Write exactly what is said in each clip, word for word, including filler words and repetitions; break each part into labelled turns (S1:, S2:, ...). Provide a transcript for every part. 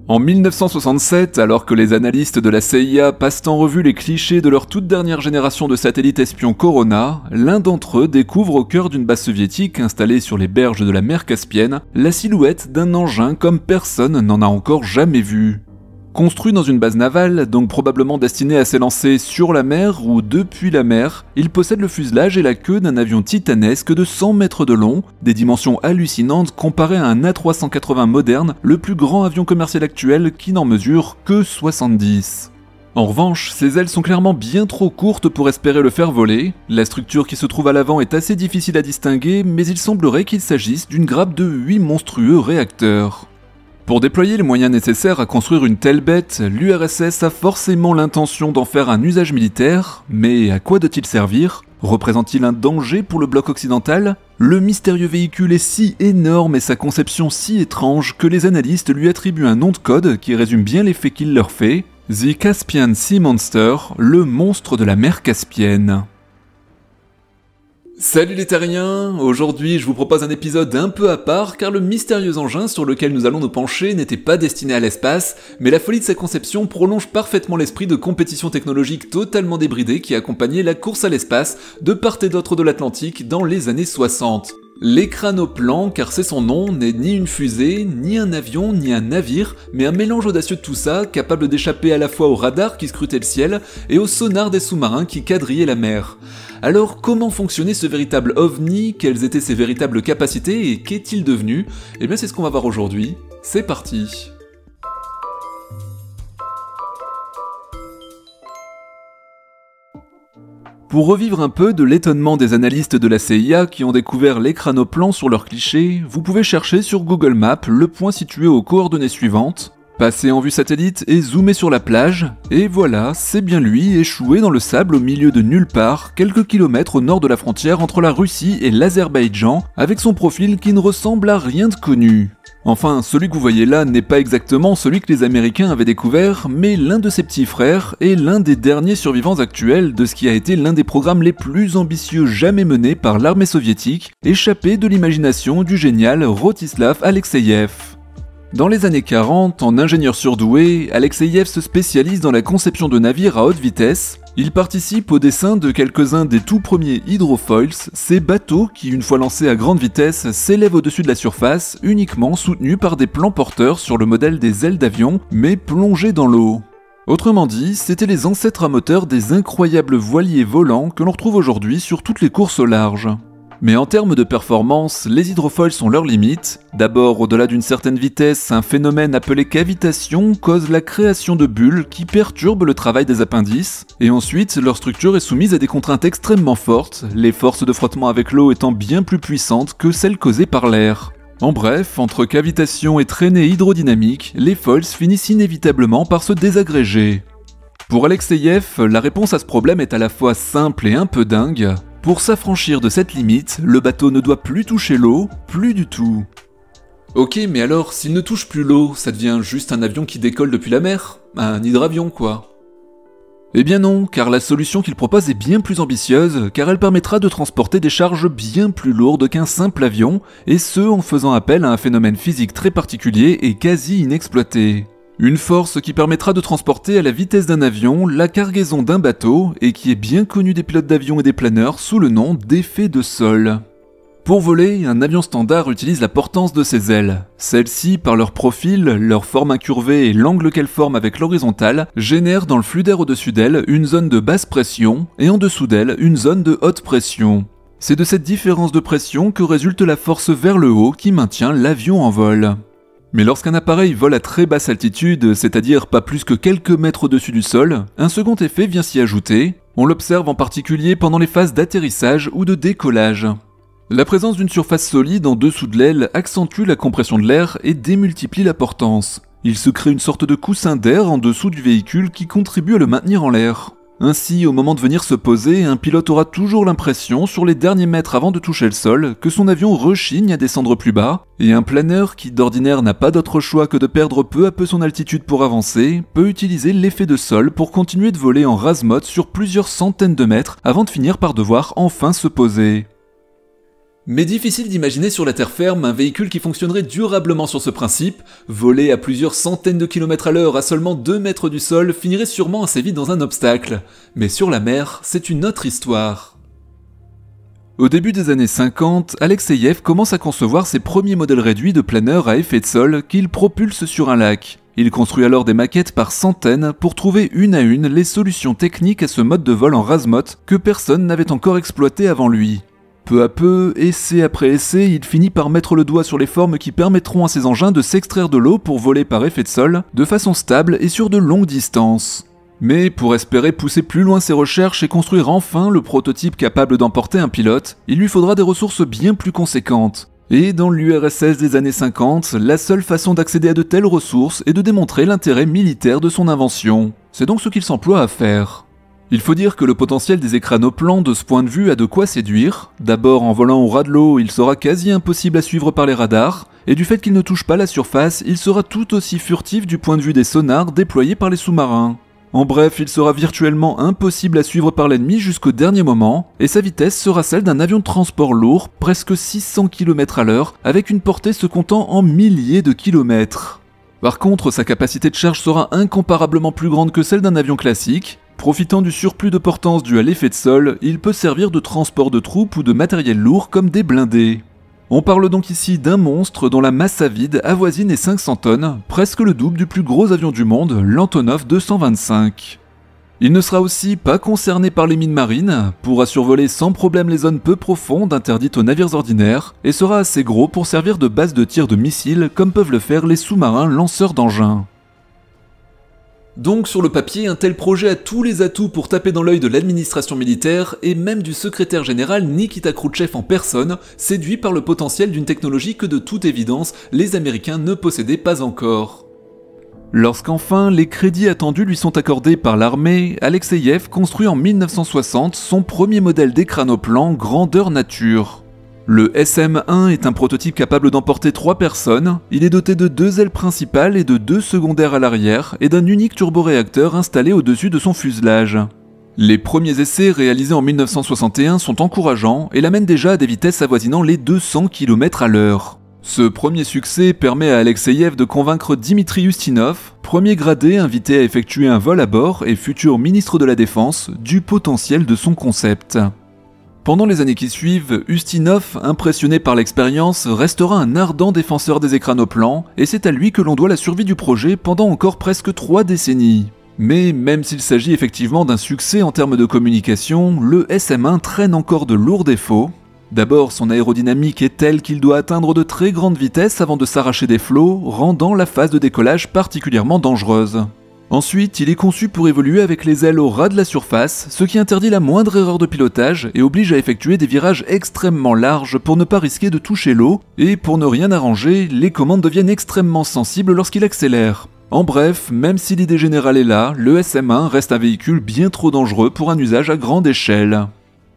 S1: En mille neuf cent soixante-sept, alors que les analystes de la C I A passent en revue les clichés de leur toute dernière génération de satellites espions Corona, l'un d'entre eux découvre au cœur d'une base soviétique installée sur les berges de la mer Caspienne la silhouette d'un engin comme personne n'en a encore jamais vu. Construit dans une base navale, donc probablement destiné à s'élancer sur la mer ou depuis la mer, il possède le fuselage et la queue d'un avion titanesque de cent mètres de long, des dimensions hallucinantes comparées à un A trois cent quatre-vingts moderne, le plus grand avion commercial actuel qui n'en mesure que soixante-dix. En revanche, ses ailes sont clairement bien trop courtes pour espérer le faire voler, la structure qui se trouve à l'avant est assez difficile à distinguer, mais il semblerait qu'il s'agisse d'une grappe de huit monstrueux réacteurs. Pour déployer les moyens nécessaires à construire une telle bête, l'U R S S a forcément l'intention d'en faire un usage militaire, mais à quoi doit-il servir? Représente-t-il un danger pour le bloc occidental? Le mystérieux véhicule est si énorme et sa conception si étrange que les analystes lui attribuent un nom de code qui résume bien l'effet qu'il leur fait, The Caspian Sea Monster, le monstre de la mer Caspienne. Salut les terriens, aujourd'hui je vous propose un épisode un peu à part car le mystérieux engin sur lequel nous allons nous pencher n'était pas destiné à l'espace, mais la folie de sa conception prolonge parfaitement l'esprit de compétition technologique totalement débridée qui accompagnait la course à l'espace de part et d'autre de l'Atlantique dans les années soixante. L'écranoplan, car c'est son nom, n'est ni une fusée, ni un avion, ni un navire, mais un mélange audacieux de tout ça, capable d'échapper à la fois aux radars qui scrutaient le ciel et aux sonars des sous-marins qui quadrillaient la mer. Alors comment fonctionnait ce véritable ovni, quelles étaient ses véritables capacités et qu'est-il devenu? Eh bien c'est ce qu'on va voir aujourd'hui, c'est parti. Pour revivre un peu de l'étonnement des analystes de la C I A qui ont découvert l'écranoplan sur leurs clichés, vous pouvez chercher sur Google Maps le point situé aux coordonnées suivantes, passer en vue satellite et zoomer sur la plage, et voilà, c'est bien lui, échoué dans le sable au milieu de nulle part, quelques kilomètres au nord de la frontière entre la Russie et l'Azerbaïdjan, avec son profil qui ne ressemble à rien de connu. Enfin, celui que vous voyez là n'est pas exactement celui que les Américains avaient découvert, mais l'un de ses petits frères et l'un des derniers survivants actuels de ce qui a été l'un des programmes les plus ambitieux jamais menés par l'armée soviétique, échappé de l'imagination du génial Rostislav Alexeïev. Dans les années quarante, en ingénieur surdoué, Alexeïev se spécialise dans la conception de navires à haute vitesse. Il participe au dessin de quelques-uns des tout premiers hydrofoils, ces bateaux qui, une fois lancés à grande vitesse, s'élèvent au-dessus de la surface, uniquement soutenus par des plans porteurs sur le modèle des ailes d'avion, mais plongés dans l'eau. Autrement dit, c'étaient les ancêtres à moteur des incroyables voiliers volants que l'on retrouve aujourd'hui sur toutes les courses au large. Mais en termes de performance, les hydrofoils ont leurs limites. D'abord, au-delà d'une certaine vitesse, un phénomène appelé cavitation cause la création de bulles qui perturbent le travail des appendices. Et ensuite, leur structure est soumise à des contraintes extrêmement fortes, les forces de frottement avec l'eau étant bien plus puissantes que celles causées par l'air. En bref, entre cavitation et traînée hydrodynamique, les foils finissent inévitablement par se désagréger. Pour Alexeïev, la réponse à ce problème est à la fois simple et un peu dingue. Pour s'affranchir de cette limite, le bateau ne doit plus toucher l'eau, plus du tout. Ok, mais alors, s'il ne touche plus l'eau, ça devient juste un avion qui décolle depuis la mer? Un hydravion, quoi. Eh bien non, car la solution qu'il propose est bien plus ambitieuse, car elle permettra de transporter des charges bien plus lourdes qu'un simple avion, et ce en faisant appel à un phénomène physique très particulier et quasi inexploité. Une force qui permettra de transporter à la vitesse d'un avion la cargaison d'un bateau et qui est bien connue des pilotes d'avion et des planeurs sous le nom d'effet de sol. Pour voler, un avion standard utilise la portance de ses ailes. Celles-ci, par leur profil, leur forme incurvée et l'angle qu'elles forment avec l'horizontale, génèrent dans le flux d'air au-dessus d'elles une zone de basse pression et en dessous d'elle une zone de haute pression. C'est de cette différence de pression que résulte la force vers le haut qui maintient l'avion en vol. Mais lorsqu'un appareil vole à très basse altitude, c'est-à-dire pas plus que quelques mètres au-dessus du sol, un second effet vient s'y ajouter. On l'observe en particulier pendant les phases d'atterrissage ou de décollage. La présence d'une surface solide en dessous de l'aile accentue la compression de l'air et démultiplie la portance. Il se crée une sorte de coussin d'air en dessous du véhicule qui contribue à le maintenir en l'air. Ainsi, au moment de venir se poser, un pilote aura toujours l'impression, sur les derniers mètres avant de toucher le sol, que son avion rechigne à descendre plus bas, et un planeur qui d'ordinaire n'a pas d'autre choix que de perdre peu à peu son altitude pour avancer, peut utiliser l'effet de sol pour continuer de voler en rase-motte sur plusieurs centaines de mètres avant de finir par devoir enfin se poser. Mais difficile d'imaginer sur la terre ferme un véhicule qui fonctionnerait durablement sur ce principe. Voler à plusieurs centaines de kilomètres à l'heure à seulement deux mètres du sol finirait sûrement assez vite dans un obstacle. Mais sur la mer, c'est une autre histoire. Au début des années cinquante, Alexeïev commence à concevoir ses premiers modèles réduits de planeurs à effet de sol qu'il propulse sur un lac. Il construit alors des maquettes par centaines pour trouver une à une les solutions techniques à ce mode de vol en rase-motte que personne n'avait encore exploité avant lui. Peu à peu, essai après essai, il finit par mettre le doigt sur les formes qui permettront à ces engins de s'extraire de l'eau pour voler par effet de sol, de façon stable et sur de longues distances. Mais pour espérer pousser plus loin ses recherches et construire enfin le prototype capable d'emporter un pilote, il lui faudra des ressources bien plus conséquentes. Et dans l'U R S S des années cinquante, la seule façon d'accéder à de telles ressources est de démontrer l'intérêt militaire de son invention. C'est donc ce qu'il s'emploie à faire. Il faut dire que le potentiel des écranoplans de ce point de vue a de quoi séduire. D'abord, en volant au ras de l'eau, il sera quasi impossible à suivre par les radars, et du fait qu'il ne touche pas la surface, il sera tout aussi furtif du point de vue des sonars déployés par les sous-marins. En bref, il sera virtuellement impossible à suivre par l'ennemi jusqu'au dernier moment, et sa vitesse sera celle d'un avion de transport lourd, presque six cents kilomètres à l'heure, avec une portée se comptant en milliers de kilomètres. Par contre, sa capacité de charge sera incomparablement plus grande que celle d'un avion classique. Profitant du surplus de portance dû à l'effet de sol, il peut servir de transport de troupes ou de matériel lourd comme des blindés. On parle donc ici d'un monstre dont la masse à vide avoisine les cinq cents tonnes, presque le double du plus gros avion du monde, l'Antonov deux cent vingt-cinq. Il ne sera aussi pas concerné par les mines marines, pourra survoler sans problème les zones peu profondes interdites aux navires ordinaires, et sera assez gros pour servir de base de tir de missiles comme peuvent le faire les sous-marins lanceurs d'engins. Donc sur le papier, un tel projet a tous les atouts pour taper dans l'œil de l'administration militaire et même du secrétaire général Nikita Khrouchtchev en personne, séduit par le potentiel d'une technologie que de toute évidence, les Américains ne possédaient pas encore. Lorsqu'enfin les crédits attendus lui sont accordés par l'armée, Alexeïev construit en mille neuf cent soixante son premier modèle d'écranoplan grandeur nature. Le S M un est un prototype capable d'emporter trois personnes, il est doté de deux ailes principales et de deux secondaires à l'arrière et d'un unique turboréacteur installé au-dessus de son fuselage. Les premiers essais réalisés en mille neuf cent soixante et un sont encourageants et l'amènent déjà à des vitesses avoisinant les deux cents kilomètres à l'heure. Ce premier succès permet à Alexeïev de convaincre Dimitri Ustinov, premier gradé invité à effectuer un vol à bord et futur ministre de la Défense, du potentiel de son concept. Pendant les années qui suivent, Ustinov, impressionné par l'expérience, restera un ardent défenseur des écranoplans, et c'est à lui que l'on doit la survie du projet pendant encore presque trois décennies. Mais même s'il s'agit effectivement d'un succès en termes de communication, le S M un traîne encore de lourds défauts. D'abord, son aérodynamique est telle qu'il doit atteindre de très grandes vitesses avant de s'arracher des flots, rendant la phase de décollage particulièrement dangereuse. Ensuite, il est conçu pour évoluer avec les ailes au ras de la surface, ce qui interdit la moindre erreur de pilotage et oblige à effectuer des virages extrêmement larges pour ne pas risquer de toucher l'eau, et pour ne rien arranger, les commandes deviennent extrêmement sensibles lorsqu'il accélère. En bref, même si l'idée générale est là, le S M un reste un véhicule bien trop dangereux pour un usage à grande échelle.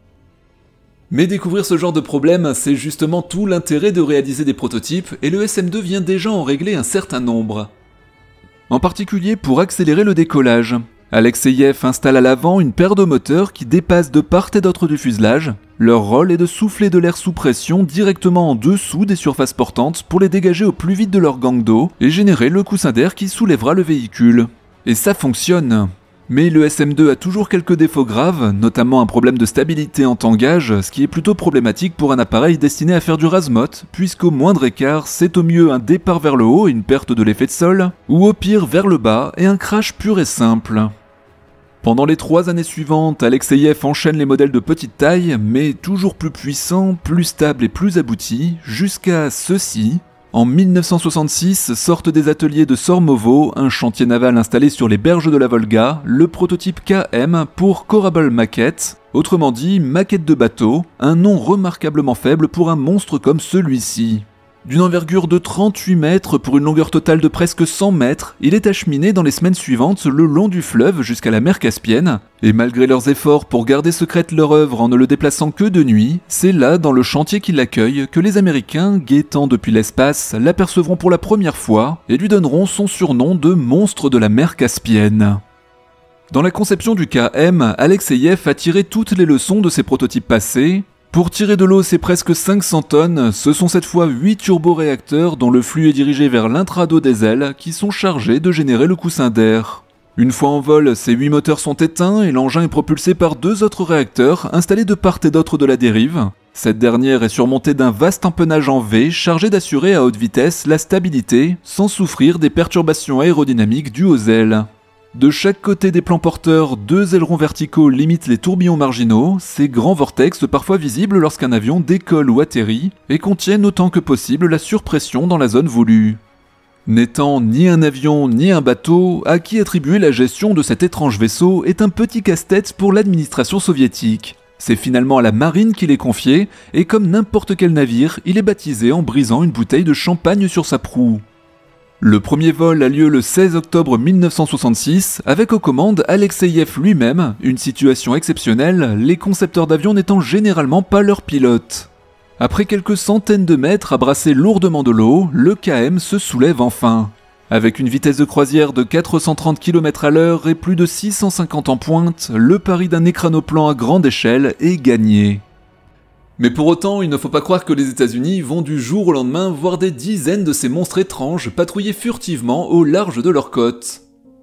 S1: Mais découvrir ce genre de problème, c'est justement tout l'intérêt de réaliser des prototypes, et le S M deux vient déjà en régler un certain nombre. En particulier pour accélérer le décollage. Alexeïev installe à l'avant une paire de moteurs qui dépassent de part et d'autre du fuselage. Leur rôle est de souffler de l'air sous pression directement en dessous des surfaces portantes pour les dégager au plus vite de leur gang d'eau et générer le coussin d'air qui soulèvera le véhicule. Et ça fonctionne. Mais le S M deux a toujours quelques défauts graves, notamment un problème de stabilité en tangage, ce qui est plutôt problématique pour un appareil destiné à faire du rase-motte, puisqu'au moindre écart, c'est au mieux un départ vers le haut et une perte de l'effet de sol, ou au pire vers le bas et un crash pur et simple. Pendant les trois années suivantes, Alexeïev enchaîne les modèles de petite taille, mais toujours plus puissants, plus stables et plus aboutis, jusqu'à ceux-ci. En mille neuf cent soixante-six sortent des ateliers de Sormovo, un chantier naval installé sur les berges de la Volga, le prototype K M pour Corable Maquette, autrement dit maquette de bateau, un nom remarquablement faible pour un monstre comme celui-ci. D'une envergure de trente-huit mètres pour une longueur totale de presque cent mètres, il est acheminé dans les semaines suivantes le long du fleuve jusqu'à la mer Caspienne, et malgré leurs efforts pour garder secrète leur œuvre en ne le déplaçant que de nuit, c'est là, dans le chantier qui l'accueille, que les Américains, guettant depuis l'espace, l'apercevront pour la première fois et lui donneront son surnom de monstre de la mer Caspienne. Dans la conception du K M, Alexeïev a tiré toutes les leçons de ses prototypes passés. Pour tirer de l'eau, c'est presque cinq cents tonnes, ce sont cette fois huit turboréacteurs dont le flux est dirigé vers l'intrado des ailes qui sont chargés de générer le coussin d'air. Une fois en vol, ces huit moteurs sont éteints et l'engin est propulsé par deux autres réacteurs installés de part et d'autre de la dérive. Cette dernière est surmontée d'un vaste empennage en V chargé d'assurer à haute vitesse la stabilité sans souffrir des perturbations aérodynamiques dues aux ailes. De chaque côté des plans porteurs, deux ailerons verticaux limitent les tourbillons marginaux, ces grands vortex parfois visibles lorsqu'un avion décolle ou atterrit, et contiennent autant que possible la surpression dans la zone voulue. N'étant ni un avion ni un bateau, à qui attribuer la gestion de cet étrange vaisseau est un petit casse-tête pour l'administration soviétique. C'est finalement à la marine qu'il est confié, et comme n'importe quel navire, il est baptisé en brisant une bouteille de champagne sur sa proue. Le premier vol a lieu le seize octobre mille neuf cent soixante-six, avec aux commandes Alexeïev lui-même, une situation exceptionnelle, les concepteurs d'avions n'étant généralement pas leurs pilotes. Après quelques centaines de mètres à brasser lourdement de l'eau, le K M se soulève enfin. Avec une vitesse de croisière de quatre cent trente kilomètres à l'heure et plus de six cent cinquante en pointe, le pari d'un écranoplan à grande échelle est gagné. Mais pour autant, il ne faut pas croire que les États-Unis vont du jour au lendemain voir des dizaines de ces monstres étranges patrouiller furtivement au large de leurs côtes.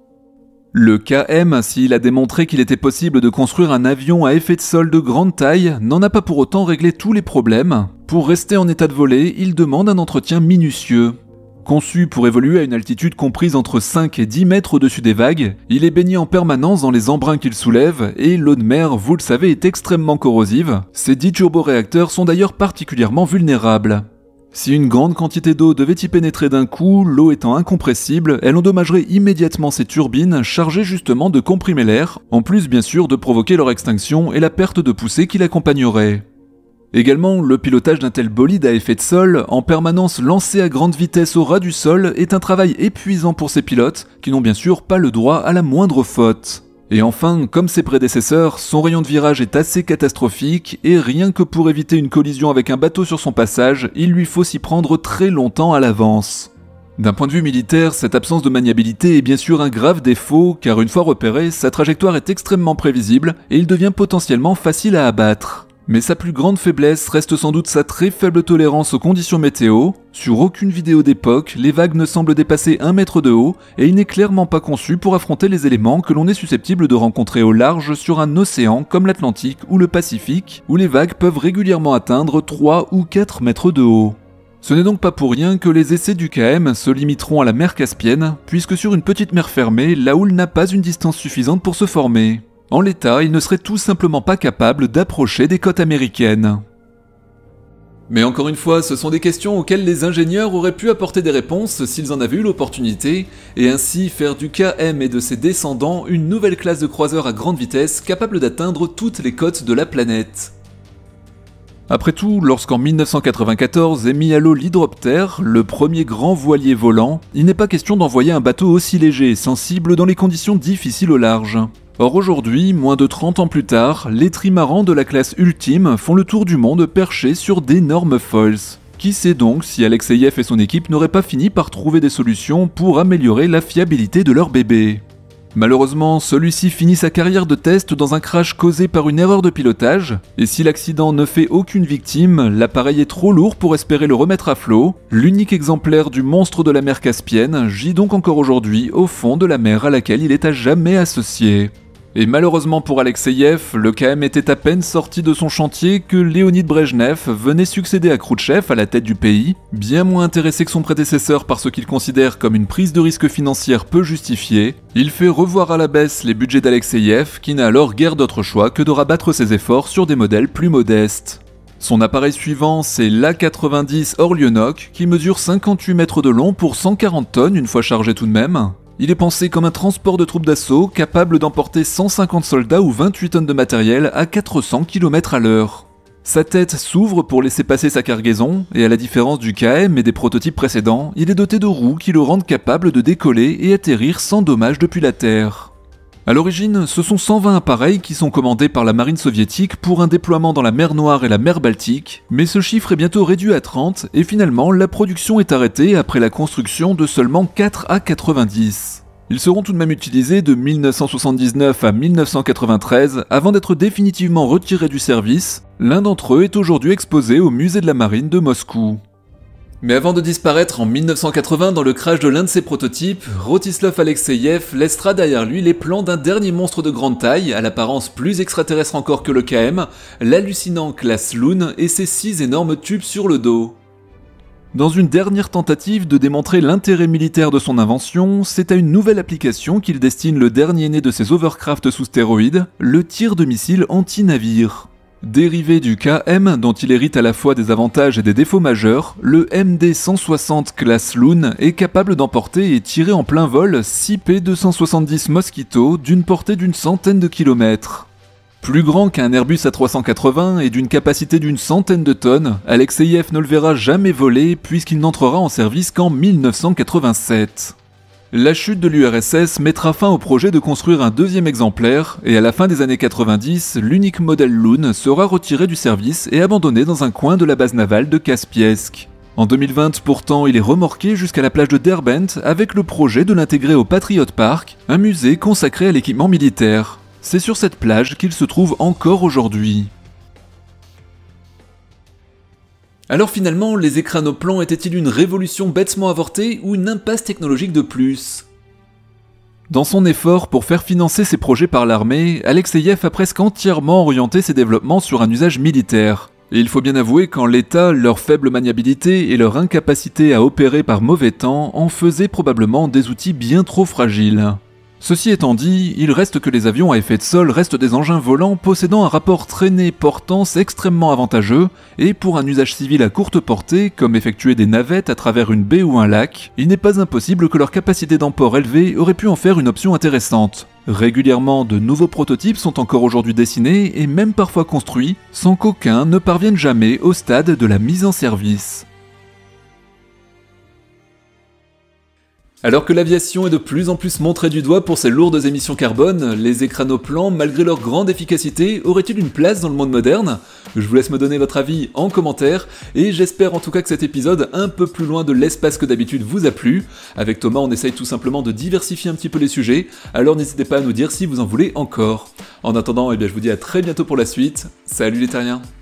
S1: Le K M, s'il a démontré qu'il était possible de construire un avion à effet de sol de grande taille, n'en a pas pour autant réglé tous les problèmes. Pour rester en état de voler, il demande un entretien minutieux. Conçu pour évoluer à une altitude comprise entre cinq et dix mètres au-dessus des vagues, il est baigné en permanence dans les embruns qu'il soulève, et l'eau de mer, vous le savez, est extrêmement corrosive. Ces dix turboréacteurs sont d'ailleurs particulièrement vulnérables. Si une grande quantité d'eau devait y pénétrer d'un coup, l'eau étant incompressible, elle endommagerait immédiatement ces turbines chargées justement de comprimer l'air, en plus bien sûr de provoquer leur extinction et la perte de poussée qui l'accompagnerait. Également, le pilotage d'un tel bolide à effet de sol, en permanence lancé à grande vitesse au ras du sol, est un travail épuisant pour ses pilotes, qui n'ont bien sûr pas le droit à la moindre faute. Et enfin, comme ses prédécesseurs, son rayon de virage est assez catastrophique, et rien que pour éviter une collision avec un bateau sur son passage, il lui faut s'y prendre très longtemps à l'avance. D'un point de vue militaire, cette absence de maniabilité est bien sûr un grave défaut, car une fois repéré, sa trajectoire est extrêmement prévisible, et il devient potentiellement facile à abattre. Mais sa plus grande faiblesse reste sans doute sa très faible tolérance aux conditions météo. Sur aucune vidéo d'époque, les vagues ne semblent dépasser un mètre de haut et il n'est clairement pas conçu pour affronter les éléments que l'on est susceptible de rencontrer au large sur un océan comme l'Atlantique ou le Pacifique, où les vagues peuvent régulièrement atteindre trois ou quatre mètres de haut. Ce n'est donc pas pour rien que les essais du K M se limiteront à la mer Caspienne, puisque sur une petite mer fermée, la houle n'a pas une distance suffisante pour se former. En l'état, il ne serait tout simplement pas capable d'approcher des côtes américaines. Mais encore une fois, ce sont des questions auxquelles les ingénieurs auraient pu apporter des réponses s'ils en avaient eu l'opportunité, et ainsi faire du K M et de ses descendants une nouvelle classe de croiseurs à grande vitesse capable d'atteindre toutes les côtes de la planète. Après tout, lorsqu'en mille neuf cent quatre-vingt-quatorze est mis à l'eau l'hydroptère, le premier grand voilier volant, il n'est pas question d'envoyer un bateau aussi léger et sensible dans les conditions difficiles au large. Or aujourd'hui, moins de trente ans plus tard, les trimarans de la classe ultime font le tour du monde perchés sur d'énormes foils. Qui sait donc si Alexeïev et son équipe n'auraient pas fini par trouver des solutions pour améliorer la fiabilité de leur bébé. Malheureusement, celui-ci finit sa carrière de test dans un crash causé par une erreur de pilotage, et si l'accident ne fait aucune victime, l'appareil est trop lourd pour espérer le remettre à flot. L'unique exemplaire du monstre de la mer Caspienne gît donc encore aujourd'hui au fond de la mer à laquelle il est à jamais associé. Et malheureusement pour Alexeïev, le K M était à peine sorti de son chantier que Leonid Brejnev venait succéder à Khrouchtchev à la tête du pays, bien moins intéressé que son prédécesseur par ce qu'il considère comme une prise de risque financière peu justifiée. Il fait revoir à la baisse les budgets d'Alexeïev, qui n'a alors guère d'autre choix que de rabattre ses efforts sur des modèles plus modestes. Son appareil suivant, c'est l'A quatre-vingt-dix Orlionok, qui mesure cinquante-huit mètres de long pour cent quarante tonnes une fois chargé tout de même. Il est pensé comme un transport de troupes d'assaut capable d'emporter cent cinquante soldats ou vingt-huit tonnes de matériel à quatre cents kilomètres à l'heure. Sa tête s'ouvre pour laisser passer sa cargaison, et à la différence du K M et des prototypes précédents, il est doté de roues qui le rendent capable de décoller et atterrir sans dommage depuis la Terre. A l'origine, ce sont cent vingt appareils qui sont commandés par la marine soviétique pour un déploiement dans la mer Noire et la mer Baltique, mais ce chiffre est bientôt réduit à trente, et finalement la production est arrêtée après la construction de seulement quatre A quatre-vingt-dix. Ils seront tout de même utilisés de mille neuf cent soixante-dix-neuf à mille neuf cent quatre-vingt-treize avant d'être définitivement retirés du service. L'un d'entre eux est aujourd'hui exposé au musée de la marine de Moscou. Mais avant de disparaître en mille neuf cent quatre-vingts dans le crash de l'un de ses prototypes, Rostislav Alexeyev laissera derrière lui les plans d'un dernier monstre de grande taille, à l'apparence plus extraterrestre encore que le K M, l'hallucinant classe Loon et ses six énormes tubes sur le dos. Dans une dernière tentative de démontrer l'intérêt militaire de son invention, c'est à une nouvelle application qu'il destine le dernier né de ses overcraft sous stéroïdes, le tir de missiles anti-navire. Dérivé du K M, dont il hérite à la fois des avantages et des défauts majeurs, le M D cent soixante classe Loon est capable d'emporter et tirer en plein vol six P deux cent soixante-dix Mosquito d'une portée d'une centaine de kilomètres. Plus grand qu'un Airbus A trois cent quatre-vingts et d'une capacité d'une centaine de tonnes, Alexeyev ne le verra jamais voler puisqu'il n'entrera en service qu'en mille neuf cent quatre-vingt-sept. La chute de l'U R S S mettra fin au projet de construire un deuxième exemplaire, et à la fin des années quatre-vingt-dix, l'unique modèle Loon sera retiré du service et abandonné dans un coin de la base navale de Kaspietsk. En deux mille vingt, pourtant, il est remorqué jusqu'à la plage de Derbent avec le projet de l'intégrer au Patriot Park, un musée consacré à l'équipement militaire. C'est sur cette plage qu'il se trouve encore aujourd'hui. Alors finalement, les écranoplans étaient-ils une révolution bêtement avortée ou une impasse technologique de plus ? Dans son effort pour faire financer ses projets par l'armée, Alexeyev a presque entièrement orienté ses développements sur un usage militaire. Et il faut bien avouer qu'en l'état, leur faible maniabilité et leur incapacité à opérer par mauvais temps en faisaient probablement des outils bien trop fragiles. Ceci étant dit, il reste que les avions à effet de sol restent des engins volants possédant un rapport traînée-portance extrêmement avantageux, et pour un usage civil à courte portée, comme effectuer des navettes à travers une baie ou un lac, il n'est pas impossible que leur capacité d'emport élevée aurait pu en faire une option intéressante. Régulièrement, de nouveaux prototypes sont encore aujourd'hui dessinés et même parfois construits, sans qu'aucun ne parvienne jamais au stade de la mise en service. Alors que l'aviation est de plus en plus montrée du doigt pour ses lourdes émissions carbone, les écranoplans, malgré leur grande efficacité, auraient-ils une place dans le monde moderne ? Je vous laisse me donner votre avis en commentaire, et j'espère en tout cas que cet épisode un peu plus loin de l'espace que d'habitude vous a plu. Avec Thomas, on essaye tout simplement de diversifier un petit peu les sujets, alors n'hésitez pas à nous dire si vous en voulez encore. En attendant, eh bien, je vous dis à très bientôt pour la suite. Salut les terriens!